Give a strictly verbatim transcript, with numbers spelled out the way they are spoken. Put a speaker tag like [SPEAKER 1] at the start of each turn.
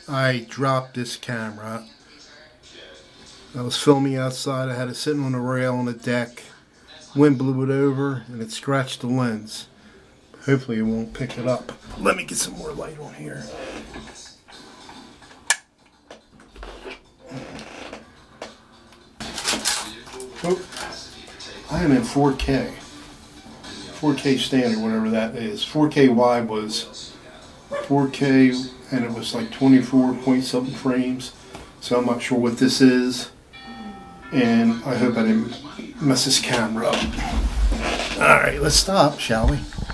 [SPEAKER 1] I dropped this camera. I was filming outside. I had it sitting on a rail on the deck. Wind blew it over and it scratched the lens. Hopefully it won't pick it up. Let me get some more light on here. Oh, I am in four K. four K standard, whatever that is. four K wide was four K and it was like twenty-four point something frames. So I'm not sure what this is. And I hope I didn't mess this camera up. Alright, let's stop, shall we?